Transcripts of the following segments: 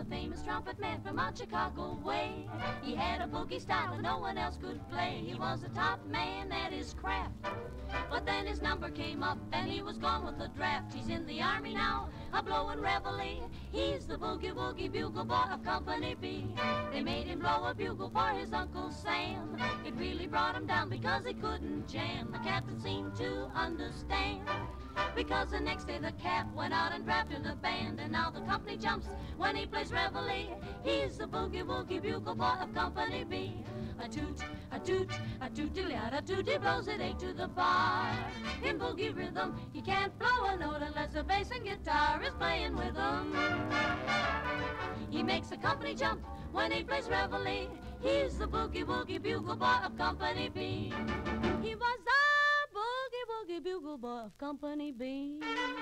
the famous trumpet man from out Chicago way. He had a boogie style that no one else could play. He was a top man at his craft. But then his number came up and he was gone with the draft. He's in the army now, a-blowin' reveille. He's the boogie-woogie bugle boy of Company B. They made him blow a bugle for his Uncle Sam. It really brought him down because he couldn't jam. The captain seemed to understand, because the next day the cap went out and drafted a band. And now the company jumps when he plays reveille. He's the boogie-woogie bugle boy of Company B. A toot, a toot, a toot-dilly-a-toot, he blows it 8 to the bar. In boogie rhythm, he can't blow a note unless the bass and guitar is playing with him. He makes the company jump when he plays reveille. He's the boogie-woogie bugle boy of Company B. He was the boogie-woogie bugle boy of Company B.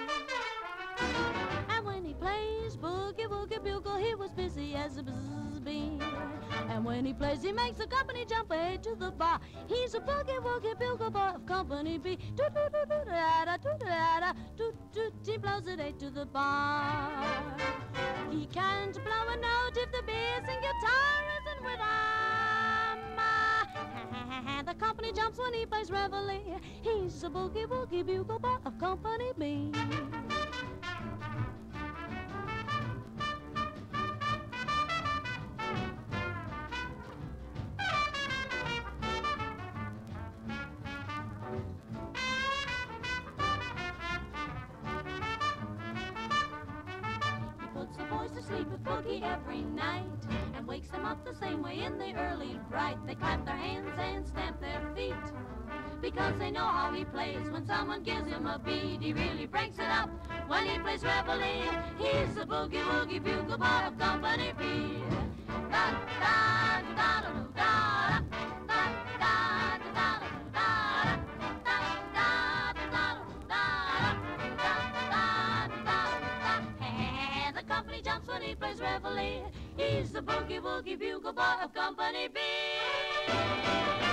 And when he plays boogie-woogie bugle, he was busy as a bee. And when he plays, he makes the company jump 8 to the bar. He's a boogie-woogie bugle boy of Company B. Toot-toot-toot-da-da-toot-da-da-toot-toot. He blows it 8 to the bar. He can't blow a note if the bass and guitar isn't with him. The company jumps when he plays reveille. He's a boogie-woogie bugle boy of Company B. To sleep with boogie every night and wakes them up the same way in the early bright. They clap their hands and stamp their feet because they know how he plays. When someone gives him a beat, he really breaks it up when he plays reveille. He's the boogie-woogie bugle boy of Company B. Jumps when he plays reveille. He's the boogie-woogie bugle boy of Company B.